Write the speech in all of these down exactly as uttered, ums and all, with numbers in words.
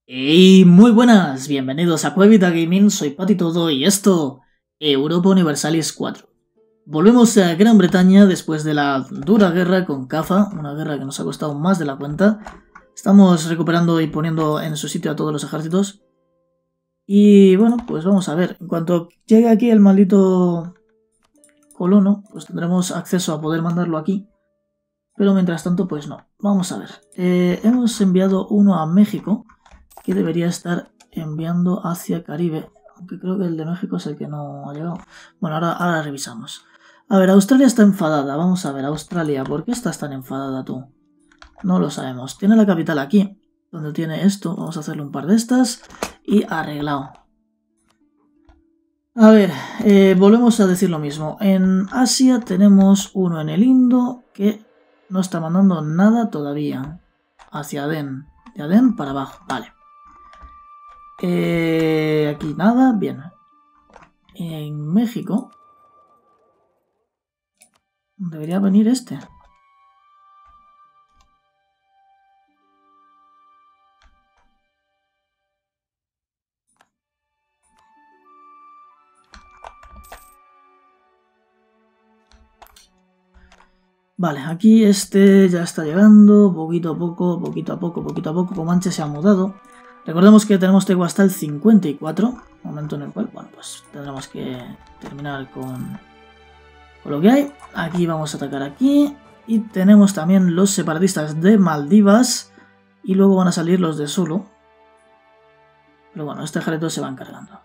Y muy buenas, bienvenidos a Cuevita Gaming, soy Patitodo y esto, Europa Universalis cuatro. Volvemos a Gran Bretaña después de la dura guerra con Cafa, una guerra que nos ha costado más de la cuenta. Estamos recuperando y poniendo en su sitio a todos los ejércitos. Y bueno, pues vamos a ver, en cuanto llegue aquí el maldito colono, pues tendremos acceso a poder mandarlo aquí. Pero mientras tanto, pues no. Vamos a ver, eh, hemos enviado uno a México, que debería estar enviando hacia Caribe, aunque creo que el de México es el que no ha llegado. Bueno, ahora, ahora revisamos. A ver, Australia está enfadada. Vamos a ver, Australia, ¿por qué estás tan enfadada tú? No lo sabemos. Tiene la capital aquí, donde tiene esto. Vamos a hacerle un par de estas y arreglado. A ver, eh, volvemos a decir lo mismo. En Asia tenemos uno en el Indo que no está mandando nada todavía. Hacia Aden. De Aden para abajo, vale. Eh, aquí nada, bien. En México debería venir este. Vale, aquí este ya está llegando, poquito a poco, poquito a poco, poquito a poco. Comanche se ha mudado. Recordemos que tenemos Tegu hasta el cincuenta y cuatro, momento en el cual, bueno, pues tendremos que terminar con, con lo que hay. Aquí vamos a atacar aquí. Y tenemos también los separatistas de Maldivas. Y luego van a salir los de Sulu. Pero bueno, este ejército se va encargando.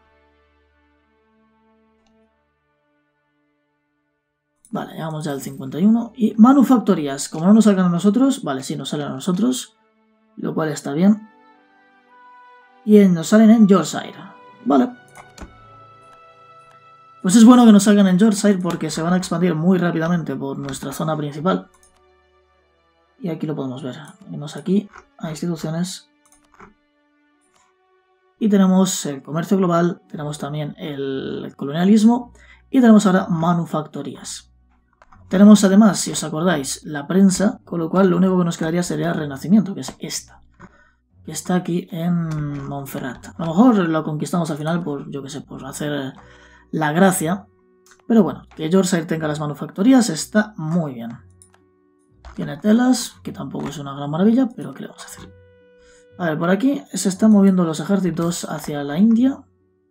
Vale, llegamos ya al cincuenta y uno. Y manufactorías, como no nos salgan a nosotros, vale, sí nos salen a nosotros, lo cual está bien. Y nos salen en Yorkshire. Vale. Pues es bueno que nos salgan en Yorkshire porque se van a expandir muy rápidamente por nuestra zona principal. Y aquí lo podemos ver. Venimos aquí a instituciones. Y tenemos el comercio global, tenemos también el colonialismo y tenemos ahora manufactorías. Tenemos además, si os acordáis, la prensa, con lo cual lo único que nos quedaría sería Renacimiento, que es esta. Que está aquí en Montferrat. A lo mejor lo conquistamos al final por, yo que sé, por hacer la gracia. Pero bueno, que Yorkshire tenga las manufactorías está muy bien. Tiene telas, que tampoco es una gran maravilla, pero ¿qué le vamos a hacer? A ver, por aquí se están moviendo los ejércitos hacia la India.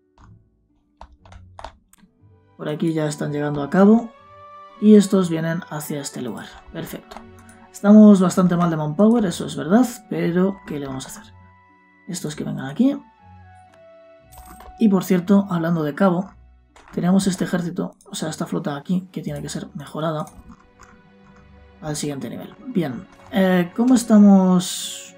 Por aquí ya están llegando a cabo. Y estos vienen hacia este lugar. Perfecto. Estamos bastante mal de manpower, eso es verdad, pero ¿qué le vamos a hacer? Estos que vengan aquí. Y por cierto, hablando de cabo, tenemos este ejército, o sea, esta flota aquí, que tiene que ser mejorada al siguiente nivel. Bien, eh, ¿cómo estamos?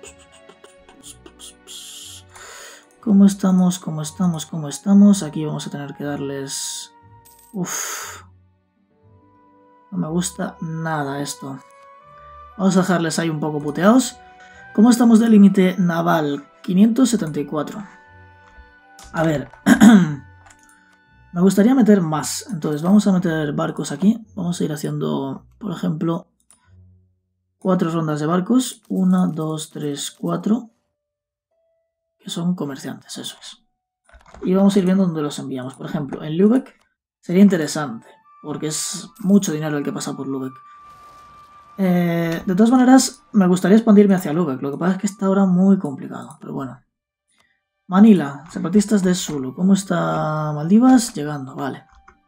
¿Cómo estamos? ¿Cómo estamos? ¿Cómo estamos? Aquí vamos a tener que darles... Uff. No me gusta nada esto. Vamos a dejarles ahí un poco puteados. ¿Cómo estamos de límite naval? quinientos setenta y cuatro. A ver. Me gustaría meter más. Entonces vamos a meter barcos aquí. Vamos a ir haciendo, por ejemplo, cuatro rondas de barcos. Una, dos, tres, cuatro. Que son comerciantes, eso es. Y vamos a ir viendo dónde los enviamos. Por ejemplo, en Lübeck sería interesante. Porque es mucho dinero el que pasa por Lübeck. Eh, de todas maneras, me gustaría expandirme hacia Lübeck. Lo que pasa es que está ahora muy complicado. Pero bueno. Manila, separatistas de Sulu. ¿Cómo está Maldivas? Llegando, vale.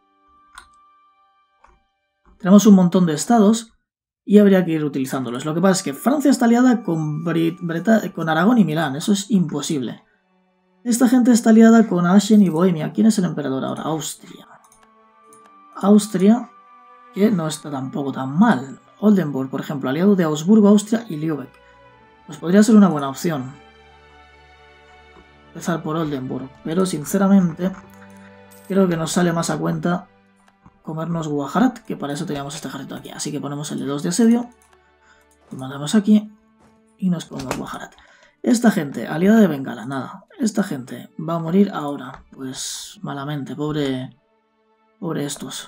Tenemos un montón de estados y habría que ir utilizándolos. Lo que pasa es que Francia está aliada con, Brit Breta con Aragón y Milán. Eso es imposible. Esta gente está aliada con Aschen y Bohemia. ¿Quién es el emperador ahora? Austria. Austria, que no está tampoco tan mal. Oldenburg, por ejemplo, aliado de Augsburgo, Austria y Lübeck. Pues podría ser una buena opción empezar por Oldenburg, pero sinceramente creo que nos sale más a cuenta comernos Gujarat, que para eso teníamos este ejército aquí. Así que ponemos el de dos de asedio, lo mandamos aquí y nos comemos Gujarat. Esta gente, aliada de Bengala, nada. Esta gente va a morir ahora, pues malamente, pobre... Pobre estos.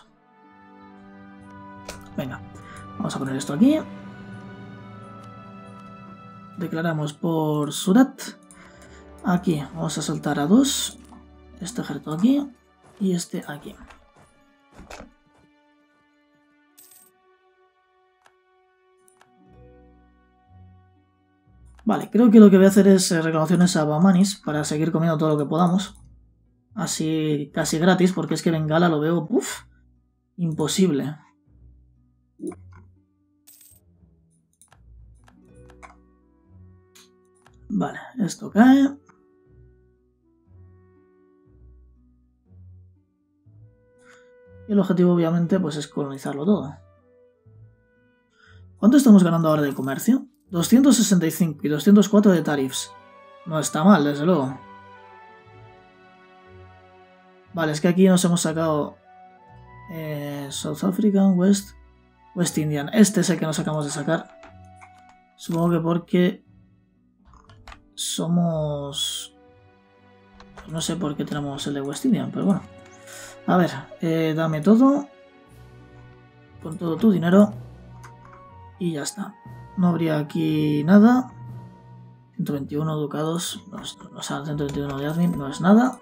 Venga, vamos a poner esto aquí. Declaramos por Surat. Aquí vamos a soltar a dos. Este ejército aquí y este aquí. Vale, creo que lo que voy a hacer es reclamaciones a Bamanis para seguir comiendo todo lo que podamos. Así casi gratis, porque es que Bengala lo veo, uff, imposible. Vale, esto cae. Y el objetivo obviamente pues es colonizarlo todo. ¿Cuánto estamos ganando ahora de comercio? doscientos sesenta y cinco y doscientos cuatro de tariffs. No está mal, desde luego. Vale, es que aquí nos hemos sacado eh, South African, West, West Indian. Este es el que nos acabamos de sacar. Supongo que porque somos... No sé por qué tenemos el de West Indian, pero bueno. A ver, eh, dame todo. Con todo tu dinero. Y ya está. No habría aquí nada. ciento veintiuno ducados. No, o sea, ciento veintiuno de admin no es nada.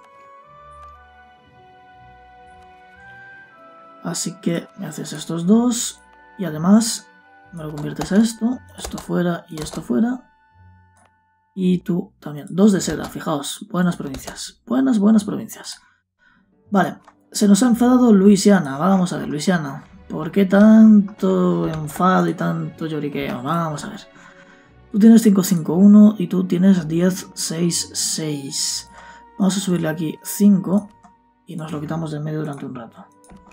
Así que me haces estos dos. Y además me lo conviertes a esto. Esto fuera y esto fuera. Y tú también. Dos de seda, fijaos. Buenas provincias. Buenas, buenas provincias. Vale. Se nos ha enfadado Luisiana. Vamos a ver, Luisiana. ¿Por qué tanto enfado y tanto lloriqueo? Vamos a ver. Tú tienes cinco cinco uno y tú tienes diez seis seis. Vamos a subirle aquí cinco y nos lo quitamos de en medio durante un rato.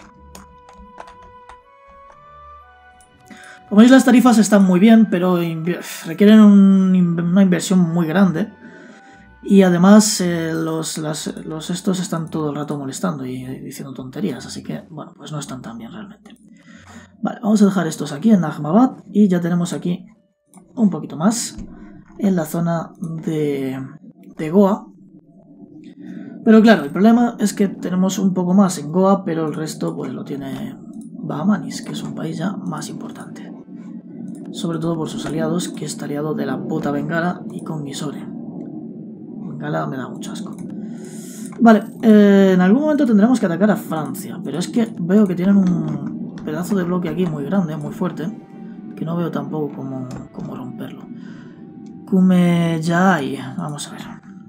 Como veis, las tarifas están muy bien, pero requieren un, una inversión muy grande. Y además eh, los, las, los estos están todo el rato molestando y diciendo tonterías, así que, bueno, pues no están tan bien realmente. Vale, vamos a dejar estos aquí en Ahmabad y ya tenemos aquí un poquito más en la zona de, de Goa. Pero claro, el problema es que tenemos un poco más en Goa, pero el resto pues lo tiene Bahamanis, que es un país ya más importante. Sobre todo por sus aliados, que está aliado de la puta Bengala y con Mysore. Bengala me da mucho asco. Vale, eh, en algún momento tendremos que atacar a Francia, pero es que veo que tienen un pedazo de bloque aquí muy grande, muy fuerte, que no veo tampoco cómo, cómo romperlo. Kumeyahai, vamos a ver.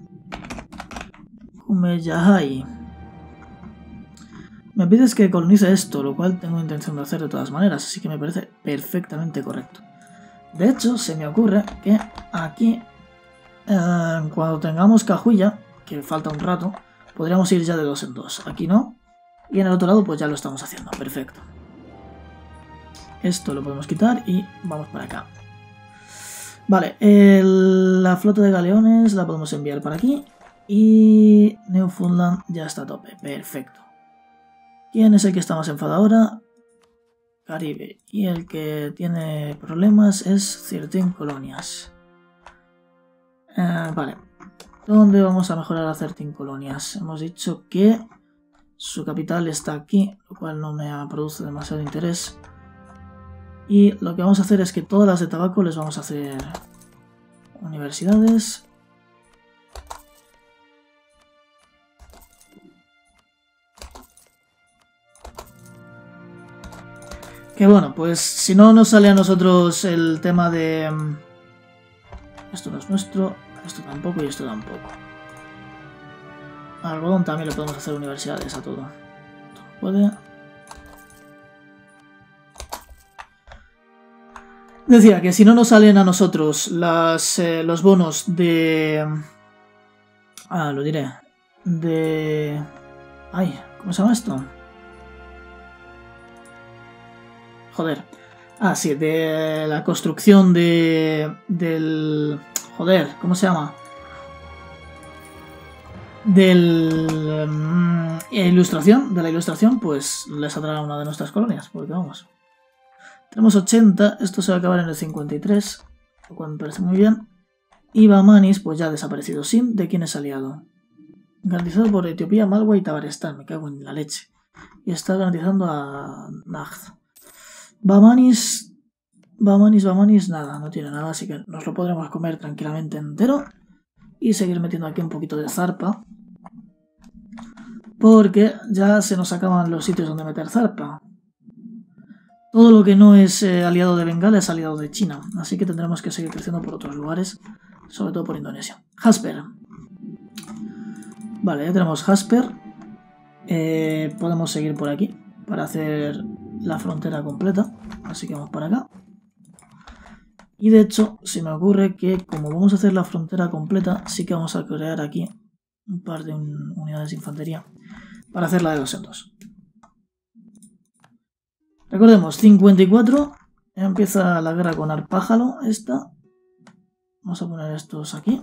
Kumeyahai. Me pides que colonice esto, lo cual tengo intención de hacer de todas maneras, así que me parece perfectamente correcto. De hecho, se me ocurre que aquí, eh, cuando tengamos Cajuilla, que falta un rato, podríamos ir ya de dos en dos. Aquí no, y en el otro lado pues ya lo estamos haciendo, perfecto. Esto lo podemos quitar y vamos para acá. Vale, el, la flota de galeones la podemos enviar para aquí. Y Newfoundland ya está a tope, perfecto. ¿Quién es el que está más enfadado ahora? Caribe. Y el que tiene problemas es trece colonias. Eh, vale. ¿Dónde vamos a mejorar a trece colonias? Hemos dicho que su capital está aquí, lo cual no me produce demasiado interés. Y lo que vamos a hacer es que todas las de tabaco les vamos a hacer universidades. Que bueno, pues si no nos sale a nosotros el tema de... Esto no es nuestro, esto tampoco y esto tampoco. Algodón también le podemos hacer universidades a todo. Puede... Decía que si no nos salen a nosotros las, eh, los bonos de... Ah, lo diré. De... Ay, ¿cómo se llama esto? Joder. Ah, sí, de la construcción de... Del... Joder, ¿cómo se llama? Del... Um, ilustración, de la ilustración, pues le saldrá una de nuestras colonias, porque vamos... Tenemos ochenta, esto se va a acabar en el cincuenta y tres, lo cual me parece muy bien. Y Bahamanis, pues ya ha desaparecido. Sin, ¿de quién es aliado? Garantizado por Etiopía, Malwa y Tabarestán, me cago en la leche. Y está garantizando a Najd. Bahamanis, Bahamanis, Bahamanis, nada, no tiene nada, así que nos lo podremos comer tranquilamente entero. y seguir metiendo aquí un poquito de zarpa. Porque ya se nos acaban los sitios donde meter zarpa. Todo lo que no es eh, aliado de Bengala es aliado de China. Así que tendremos que seguir creciendo por otros lugares. Sobre todo por Indonesia. Jasper. Vale, ya tenemos Jasper. Eh, podemos seguir por aquí para hacer la frontera completa. Así que vamos para acá. Y de hecho, se me ocurre que como vamos a hacer la frontera completa, sí que vamos a crear aquí un par de un, unidades de infantería para hacerla de dos en dos. Recordemos, cincuenta y cuatro, empieza la guerra con Arpájalo, esta. Vamos a poner estos aquí.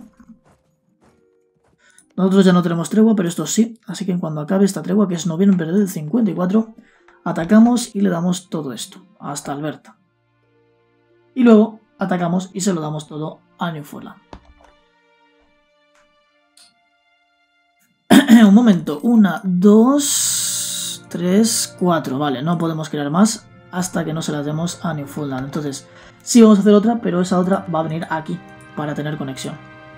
Nosotros ya no tenemos tregua, pero estos sí, así que cuando acabe esta tregua, que es noviembre del cincuenta y cuatro, atacamos y le damos todo esto, hasta Alberta. Y luego atacamos y se lo damos todo a Newfoundland. Un momento, una, dos, tres, cuatro, vale, no podemos crear más hasta que no se las demos a Newfoundland. Entonces, sí vamos a hacer otra, pero esa otra va a venir aquí para tener conexión.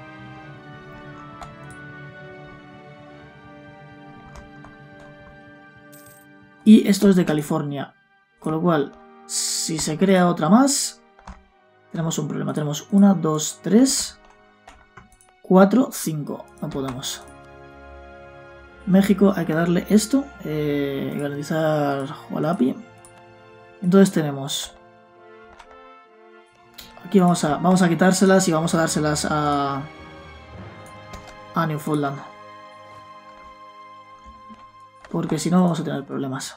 Y esto es de California, con lo cual, si se crea otra más, tenemos un problema. Tenemos una, dos, tres, cuatro, cinco, no podemos. México hay que darle esto, eh, garantizar Hualapi. Entonces tenemos, aquí vamos a, vamos a quitárselas y vamos a dárselas a, a Newfoundland. Porque si no vamos a tener problemas.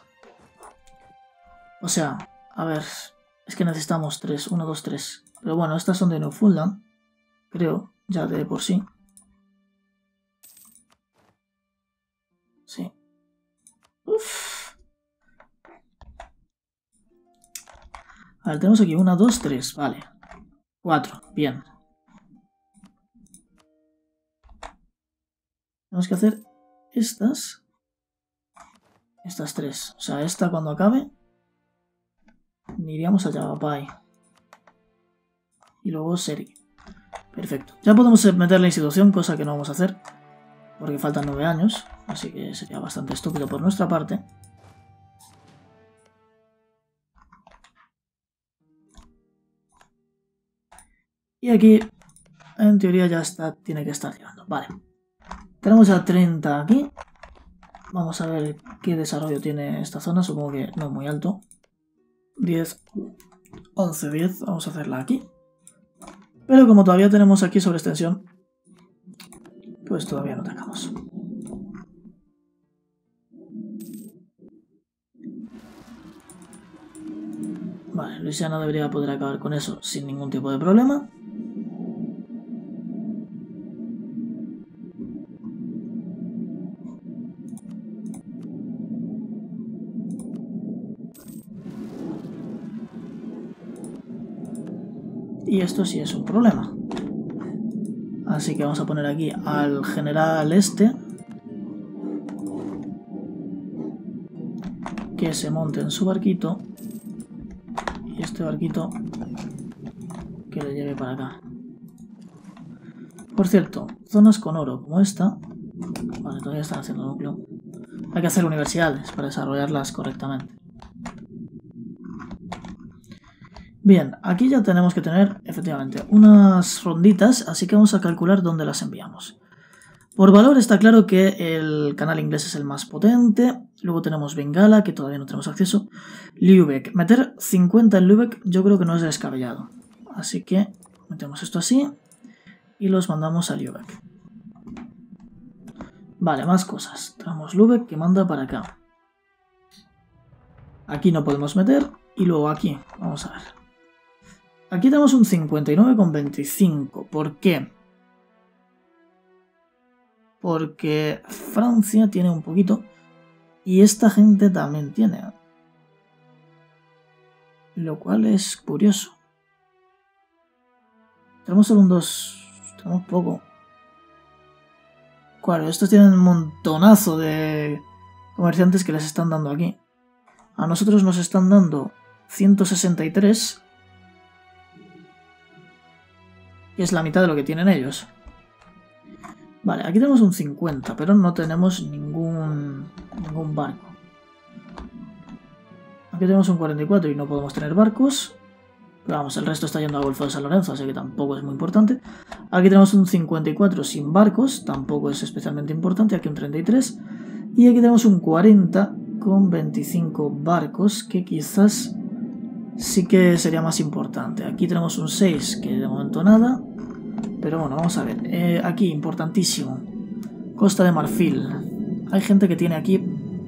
O sea, a ver, es que necesitamos tres, uno, dos, tres. Pero bueno, estas son de Newfoundland, creo, ya de por sí. Sí. Uf. A ver, tenemos aquí una, dos, tres, vale. Cuatro, bien. Tenemos que hacer estas. Estas tres. O sea, esta cuando acabe, iríamos a Yavapai. Y luego Seri. Perfecto. Ya podemos meter la institución, cosa que no vamos a hacer. Porque faltan nueve años, así que sería bastante estúpido por nuestra parte. Y aquí, en teoría, ya está, tiene que estar llegando. Vale. Tenemos ya treinta aquí. Vamos a ver qué desarrollo tiene esta zona. Supongo que no muy alto. diez, once, diez. Vamos a hacerla aquí. Pero como todavía tenemos aquí sobre extensión, pues todavía no atacamos. Vale, Luisiana debería poder acabar con eso sin ningún tipo de problema. Y esto sí es un problema. Así que vamos a poner aquí al general este. Que se monte en su barquito. Y este barquito que le lleve para acá. Por cierto, zonas con oro como esta. Vale, todavía están haciendo núcleo. Hay que hacer universidades para desarrollarlas correctamente. Bien, aquí ya tenemos que tener, efectivamente, unas ronditas, así que vamos a calcular dónde las enviamos. Por valor está claro que el canal inglés es el más potente, luego tenemos Bengala, que todavía no tenemos acceso, Lübeck. Meter cincuenta en Lübeck yo creo que no es descabellado, así que metemos esto así y los mandamos a Lübeck. Vale, más cosas. Tenemos Lübeck que manda para acá. Aquí no podemos meter y luego aquí, vamos a ver. Aquí tenemos un cincuenta y nueve coma veinticinco. ¿Por qué? Porque Francia tiene un poquito y esta gente también tiene. Lo cual es curioso. Tenemos solo un dos. Tenemos poco. Claro, estos tienen un montonazo de comerciantes que les están dando aquí. A nosotros nos están dando ciento sesenta y tres. Que es la mitad de lo que tienen ellos. Vale, aquí tenemos un cincuenta, pero no tenemos ningún, ningún barco. Aquí tenemos un cuarenta y cuatro y no podemos tener barcos. Pero vamos, el resto está yendo a Golfo de San Lorenzo, así que tampoco es muy importante. Aquí tenemos un cincuenta y cuatro sin barcos, tampoco es especialmente importante. Aquí un treinta y tres. Y aquí tenemos un cuarenta con veinticinco barcos, que quizás sí que sería más importante. Aquí tenemos un seis, que de momento nada. Pero bueno, vamos a ver. Eh, aquí, importantísimo. Costa de Marfil. Hay gente que tiene aquí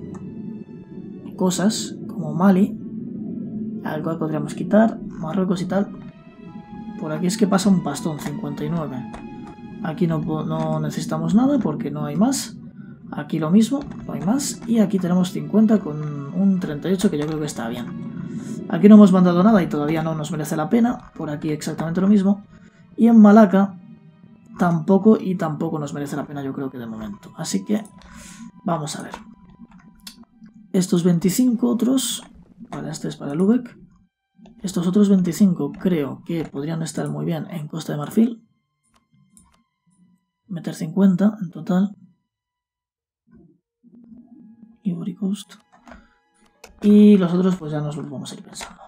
cosas, como Mali, al cual podríamos quitar. Marruecos y tal. Por aquí es que pasa un pastón, cincuenta y nueve. Aquí no, no necesitamos nada porque no hay más. Aquí lo mismo, no hay más. Y aquí tenemos cincuenta con un treinta y ocho, que yo creo que está bien. Aquí no hemos mandado nada y todavía no nos merece la pena. Por aquí exactamente lo mismo. Y en Malaca tampoco y tampoco nos merece la pena, yo creo que de momento. Así que vamos a ver. Estos veinticinco otros, vale, este es para Lübeck. Estos otros veinticinco creo que podrían estar muy bien en Costa de Marfil. Meter cincuenta en total. Ivory Coast. Y los otros pues ya nos los vamos a ir pensando.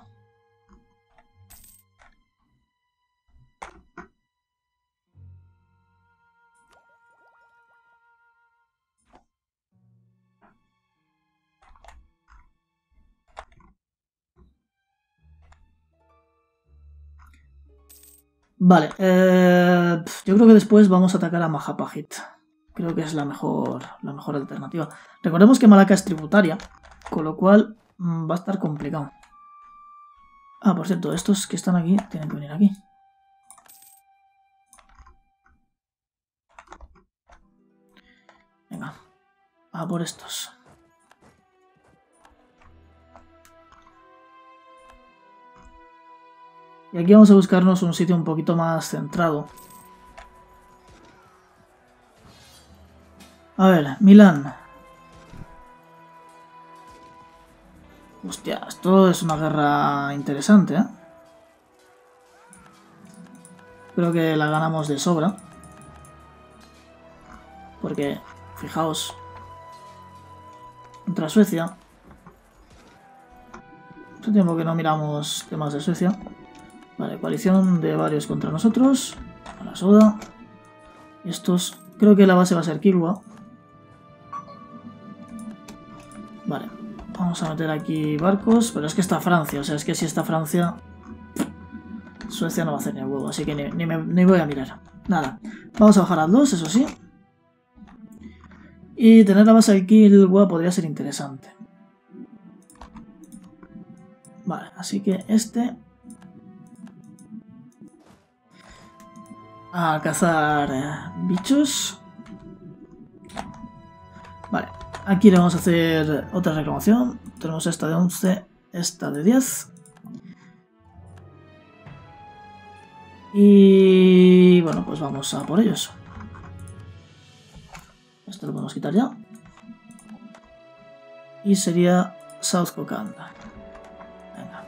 Vale, eh, yo creo que después vamos a atacar a Majapahit. Creo que es la mejor, la mejor alternativa. Recordemos que Malaca es tributaria, con lo cual mmm, va a estar complicado. Ah, por cierto, estos que están aquí tienen que venir aquí. Venga, a por estos. Y aquí vamos a buscarnos un sitio un poquito más centrado. A ver, Milán. Hostia, esto es una guerra interesante, ¿eh? Creo que la ganamos de sobra. Porque, fijaos, contra Suecia. Hace tiempo que no miramos temas de Suecia. Vale, coalición de varios contra nosotros. A la soda. Estos, creo que la base va a ser Kilwa. Vale, vamos a meter aquí barcos. Pero es que está Francia, o sea, es que si está Francia, Suecia no va a hacer ni el huevo, así que ni, ni, me, ni voy a mirar. Nada, vamos a bajar a dos, eso sí. Y tener la base de Kilwa podría ser interesante. Vale, así que este... a cazar eh, bichos. Vale, aquí le vamos a hacer otra reclamación. Tenemos esta de once, esta de diez. Y bueno, pues vamos a por ellos. Esto lo podemos quitar ya. Y sería South Kokanda. Venga.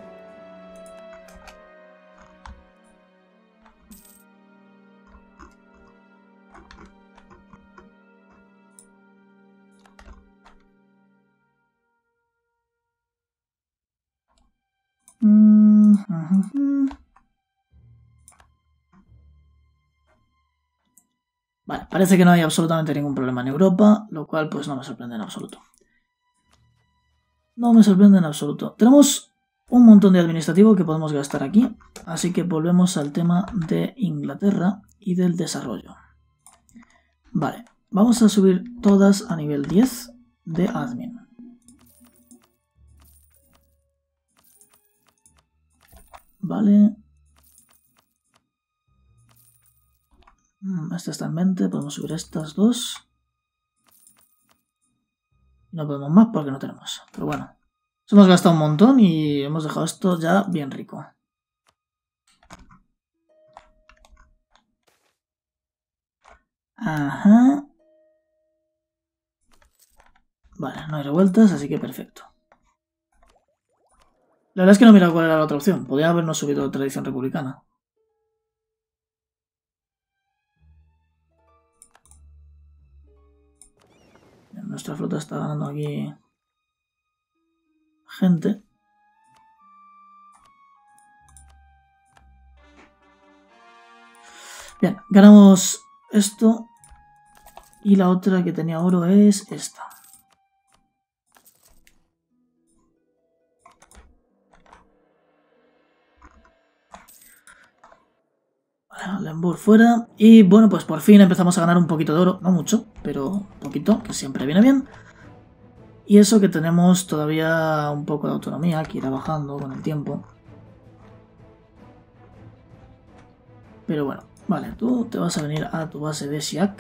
Mm, uh, uh, uh. Vale, parece que no hay absolutamente ningún problema en Europa, lo cual pues no me sorprende en absoluto. No me sorprende en absoluto. Tenemos un montón de administrativo que podemos gastar aquí, así que volvemos al tema de Inglaterra y del desarrollo. Vale, vamos a subir todas a nivel diez de admin. Vale. Esta está en veinte, podemos subir estas dos. No podemos más porque no tenemos. Pero bueno, nos hemos gastado un montón y hemos dejado esto ya bien rico. Ajá. Vale, no hay revueltas, así que perfecto. La verdad es que no mira cuál era la otra opción. Podría habernos subido tradición republicana. nuestra flota está ganando aquí gente. Bien, ganamos esto. Y la otra que tenía oro es esta. Vale, Lemburg fuera. Y bueno, pues por fin empezamos a ganar un poquito de oro. No mucho, pero poquito, que siempre viene bien. Y eso que tenemos todavía un poco de autonomía, que irá bajando con el tiempo. Pero bueno, vale, tú te vas a venir a tu base de Siak.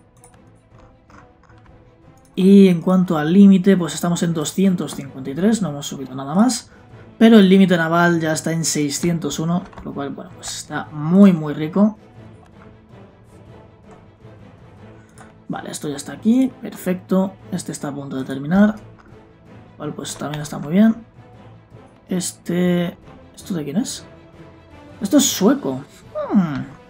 Y en cuanto al límite, pues estamos en doscientos cincuenta y tres, no hemos subido nada más. Pero el límite naval ya está en seiscientos uno, lo cual, bueno, pues está muy muy rico. Vale, esto ya está aquí, perfecto. Este está a punto de terminar. Vale, pues también está muy bien. Este... ¿Esto de quién es? Esto es sueco. Hmm.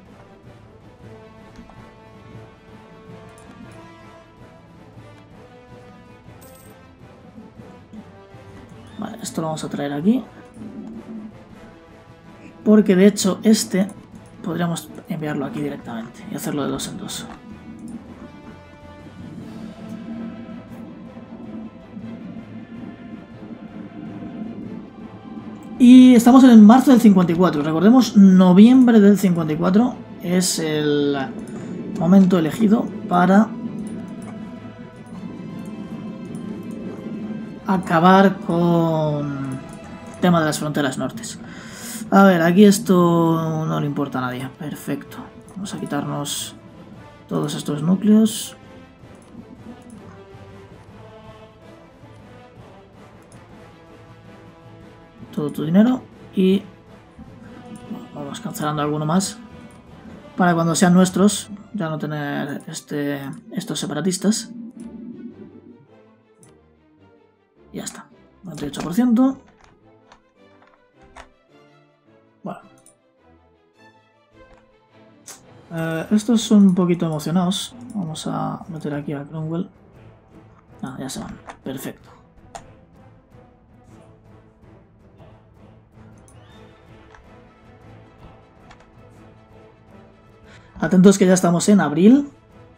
Vale, esto lo vamos a traer aquí. Porque de hecho este podríamos enviarlo aquí directamente y hacerlo de dos en dos. Y estamos en el marzo del cincuenta y cuatro. Recordemos, noviembre del cincuenta y cuatro es el momento elegido para acabar con el tema de las fronteras nortes. A ver, aquí esto no le importa a nadie. Perfecto. Vamos a quitarnos todos estos núcleos. Todo tu dinero. Y vamos cancelando alguno más. Para cuando sean nuestros, ya no tener este, estos separatistas. Ya está. noventa y ocho por ciento. Bueno. Eh, estos son un poquito emocionados. Vamos a meter aquí a Cromwell. Ah, ya se van. Perfecto. Atentos que ya estamos en abril.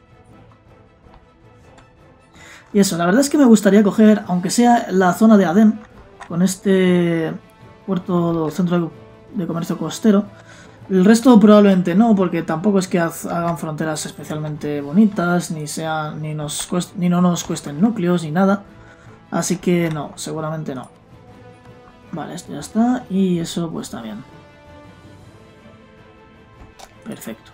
Y eso, la verdad es que me gustaría coger, aunque sea la zona de Aden, con este puerto centro de comercio costero. El resto probablemente no, porque tampoco es que hagan fronteras especialmente bonitas, ni sean, ni nos cuest, ni no nos cuesten núcleos, ni nada. Así que no, seguramente no. Vale, esto ya está, y eso pues también. Perfecto.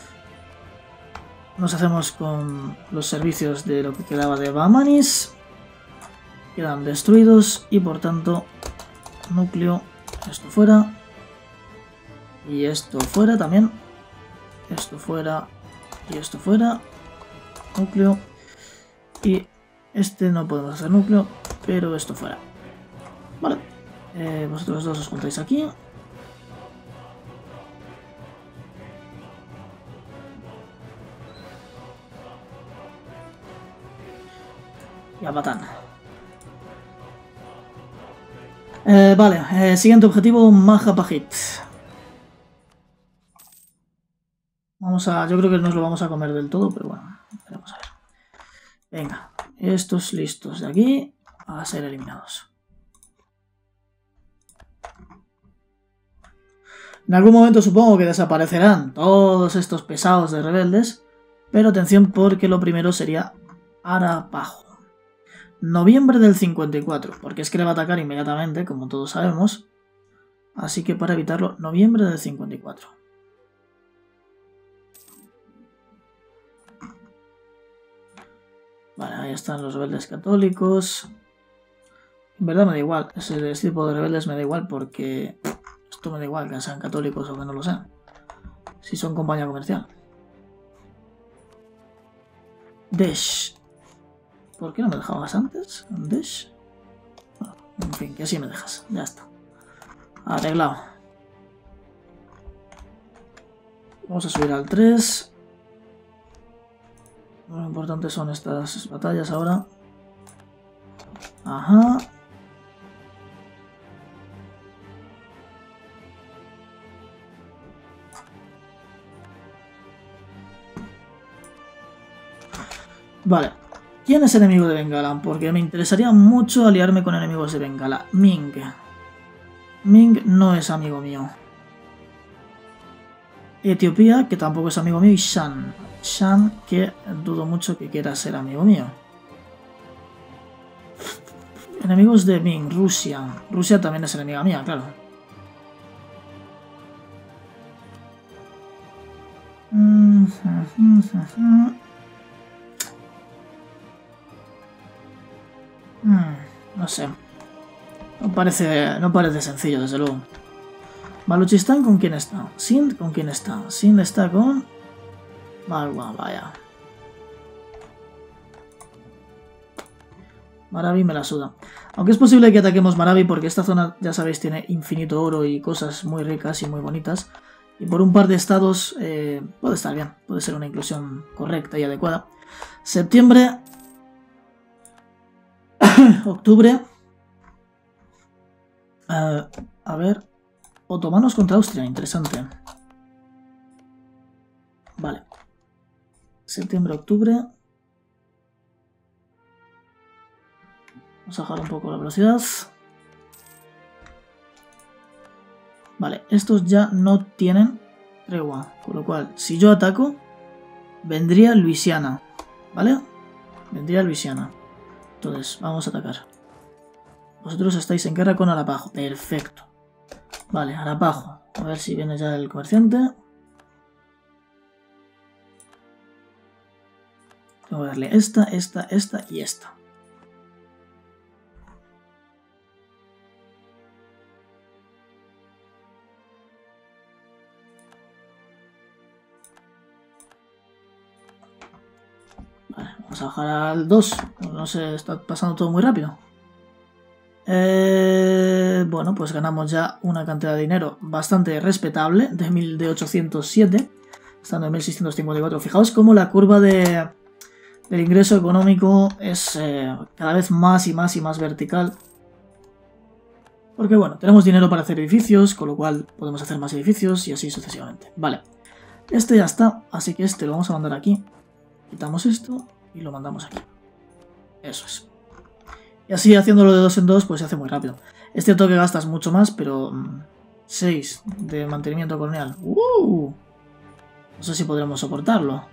Nos hacemos con los servicios de lo que quedaba de Bahmanis. Quedan destruidos y por tanto núcleo, esto fuera. Y esto fuera también. Esto fuera y esto fuera. Núcleo. Y este no podemos hacer núcleo, pero esto fuera. Vale. Eh, vosotros dos os juntáis aquí. Y a Batán. Eh, vale, eh, siguiente objetivo, Majapahit. Vamos a... Yo creo que nos lo vamos a comer del todo, pero bueno, vamos a ver. Venga, estos listos de aquí a ser eliminados. En algún momento supongo que desaparecerán todos estos pesados de rebeldes, pero atención porque lo primero sería Arapaho. Noviembre del cincuenta y cuatro, porque es que le va a atacar inmediatamente, como todos sabemos. Así que para evitarlo, noviembre del cincuenta y cuatro. Vale, ahí están los rebeldes católicos. En verdad me da igual, ese tipo de rebeldes me da igual porque esto me da igual que sean católicos o que no lo sean. Si son compañía comercial. Desh. ¿Por qué no me dejabas antes? Desh. Bueno, en fin, que así me dejas. Ya está. Arreglado. Vamos a subir al tres. Lo importante son estas batallas ahora. Ajá. Vale. ¿Quién es enemigo de Bengala? Porque me interesaría mucho aliarme con enemigos de Bengala. Ming. Ming no es amigo mío. Etiopía, que tampoco es amigo mío. Y Shan. Shan, que dudo mucho que quiera ser amigo mío. Enemigos de Ming. Rusia. Rusia también es enemiga mía, claro. Mm -hmm. Hmm, no sé. No parece, no parece sencillo, desde luego. Baluchistán, ¿con quién está? Sind, ¿con quién está? Sind está con... Malwa, vaya. Maravi me la suda. Aunque es posible que ataquemos Maravi porque esta zona, ya sabéis, tiene infinito oro y cosas muy ricas y muy bonitas. Y por un par de estados eh, puede estar bien. Puede ser una inclusión correcta y adecuada. Septiembre... Octubre. Uh, a ver. Otomanos contra Austria, interesante. Vale. Septiembre, octubre. Vamos a bajar un poco la velocidad. Vale, estos ya no tienen tregua. Con lo cual, si yo ataco, vendría Luisiana. ¿Vale? Vendría Luisiana. Entonces, vamos a atacar. Vosotros estáis en guerra con Arapaho. Perfecto. Vale, Arapaho. A ver si viene ya el comerciante. Tengo que darle esta, esta, esta y esta. Vale, vamos a bajar al dos. No sé, está pasando todo muy rápido. Eh, bueno, pues ganamos ya una cantidad de dinero bastante respetable, de, mil, de ochocientos siete, estando en mil seiscientos cincuenta y cuatro. Fijaos cómo la curva de, del ingreso económico es eh, cada vez más y más y más vertical. Porque bueno, tenemos dinero para hacer edificios, con lo cual podemos hacer más edificios y así sucesivamente. Vale, este ya está, así que este lo vamos a mandar aquí. Quitamos esto y lo mandamos aquí. Eso es. Y así haciéndolo de dos en dos, pues se hace muy rápido. Es cierto que gastas mucho más, pero... seis de mantenimiento colonial. ¡Uh! No sé si podremos soportarlo.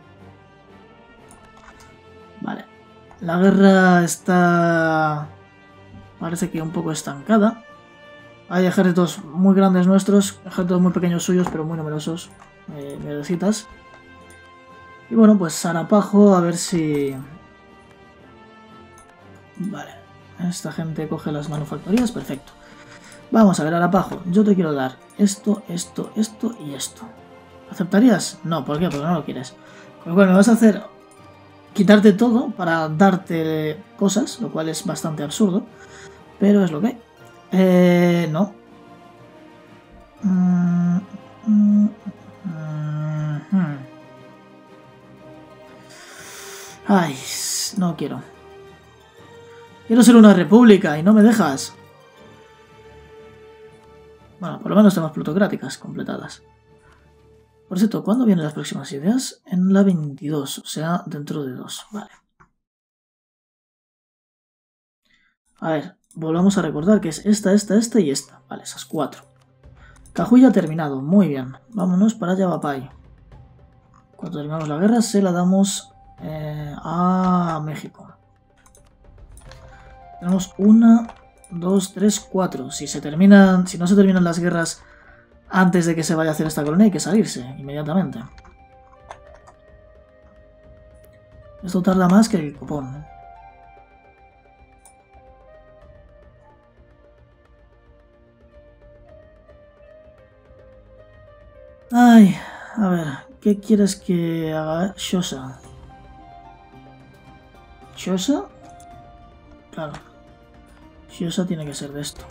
Vale. La guerra está... parece que un poco estancada. Hay ejércitos muy grandes nuestros, ejércitos muy pequeños suyos, pero muy numerosos. Eh, mierdecitas. Y bueno, pues Arapaho, a ver si... Vale, esta gente coge las manufactorías, perfecto. Vamos a ver, Arapaho, yo te quiero dar esto, esto, esto y esto. ¿Aceptarías? No, ¿por qué? Porque no lo quieres. Pues bueno, me vas a hacer quitarte todo para darte cosas, lo cual es bastante absurdo, pero es lo que hay. Eh, no. Mm, mm, mm, mm. Ay, no quiero. Quiero ser una república y no me dejas. Bueno, por lo menos tenemos plutocráticas completadas. Por cierto, ¿cuándo vienen las próximas ideas? En la veintidós, o sea, dentro de dos. Vale. A ver, volvamos a recordar que es esta, esta, esta y esta. Vale, esas cuatro. Cajuya terminado, muy bien. Vámonos para Yavapai. Cuando terminamos la guerra se la damos eh, a México. Tenemos una, dos, tres, cuatro. Si se terminan, si no se terminan las guerras antes de que se vaya a hacer esta colonia, hay que salirse inmediatamente. Esto tarda más que el copón. Ay, a ver, ¿qué quieres que haga Xhosa? ¿Xhosa? Claro. Xhosa tiene que ser de esto.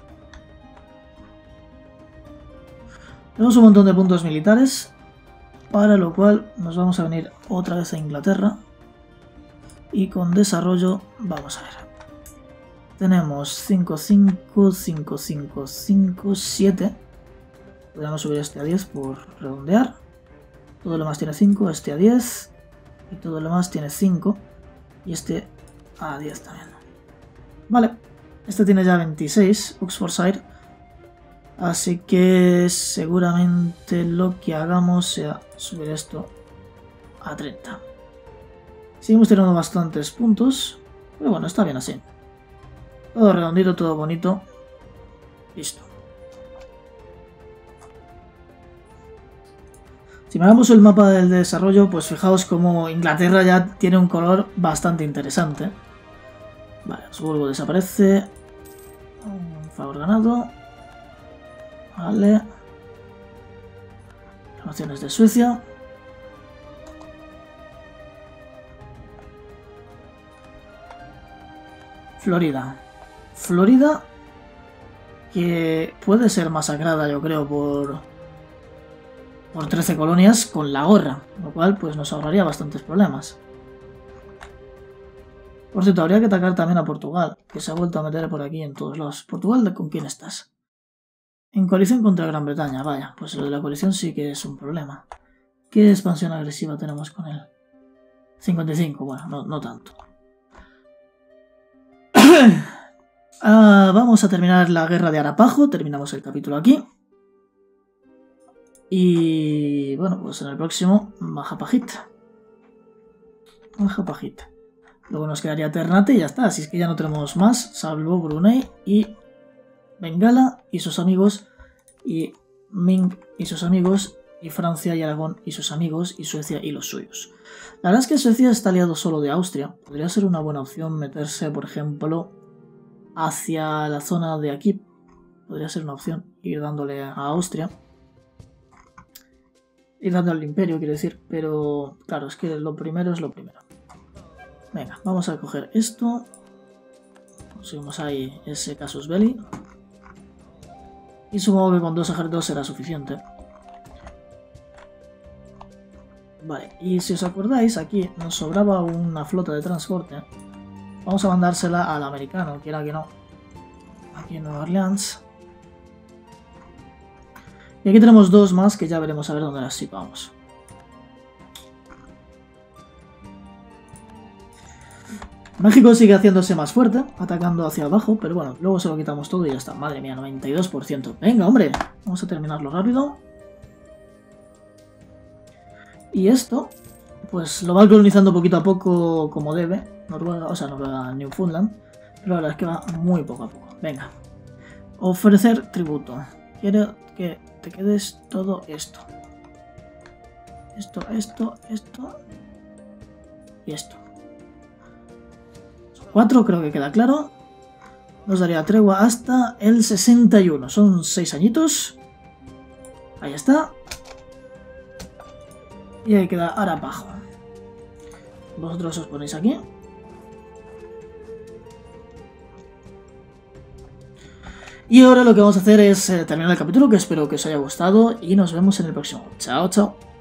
Tenemos un montón de puntos militares. Para lo cual nos vamos a venir otra vez a Inglaterra. Y con desarrollo, vamos a ver. Tenemos cinco, cinco, cinco, cinco, cinco, siete. Podríamos subir este a diez por redondear. Todo lo más tiene cinco, este a diez. Y todo lo más tiene cinco. Y este a diez también. Vale. Este tiene ya veintiséis, Oxfordshire. Así que seguramente lo que hagamos sea subir esto a treinta. Seguimos teniendo bastantes puntos. Pero bueno, está bien así. Todo redondito, todo bonito. Listo. Si miramos el mapa del desarrollo, pues fijaos como Inglaterra ya tiene un color bastante interesante. Vale, Habsburgo desaparece. Un favor ganado. Vale. Relaciones de Suecia. Florida. Florida, que puede ser masacrada, yo creo, por, por trece colonias con la gorra, lo cual pues nos ahorraría bastantes problemas. Por cierto, habría que atacar también a Portugal, que se ha vuelto a meter por aquí en todos lados. Portugal, ¿con quién estás? En coalición contra Gran Bretaña, vaya, pues lo de la coalición sí que es un problema. ¿Qué expansión agresiva tenemos con él? cincuenta y cinco, bueno, no, no tanto. Uh, vamos a terminar la guerra de Arapaho, terminamos el capítulo aquí. Y bueno, pues en el próximo, Majapahit. Majapahit. Luego nos quedaría Ternate y ya está, así es que ya no tenemos más, salvo Brunei y Bengala y sus amigos, y Ming y sus amigos, y Francia y Aragón y sus amigos, y Suecia y los suyos. La verdad es que Suecia está aliado solo de Austria, podría ser una buena opción meterse, por ejemplo, hacia la zona de aquí. Podría ser una opción ir dándole a Austria. Ir dándole al imperio, quiero decir. Pero claro, es que lo primero es lo primero. Venga, vamos a coger esto. Conseguimos ahí ese casus belli. Y supongo que con dos ejércitos será suficiente. Vale, y si os acordáis, aquí nos sobraba una flota de transporte. Vamos a mandársela al americano, quiera que no. Aquí en Nueva Orleans. Y aquí tenemos dos más que ya veremos a ver dónde las situamos. México sigue haciéndose más fuerte, atacando hacia abajo, pero bueno, luego se lo quitamos todo y ya está. Madre mía, noventa y dos por ciento. Venga, hombre, vamos a terminarlo rápido. Y esto, pues lo va colonizando poquito a poco como debe. Noruega, o sea, Noruega, Newfoundland. Pero la verdad es que va muy poco a poco. Venga. Ofrecer tributo. Quiero que te quedes todo esto. Esto, esto, esto. Y esto. Son cuatro, creo que queda claro. Nos daría tregua hasta el sesenta y uno. Son seis añitos. Ahí está. Y ahí queda Arapaho. Vosotros os ponéis aquí. Y ahora lo que vamos a hacer es eh, terminar el capítulo, que espero que os haya gustado y nos vemos en el próximo. Chao, chao.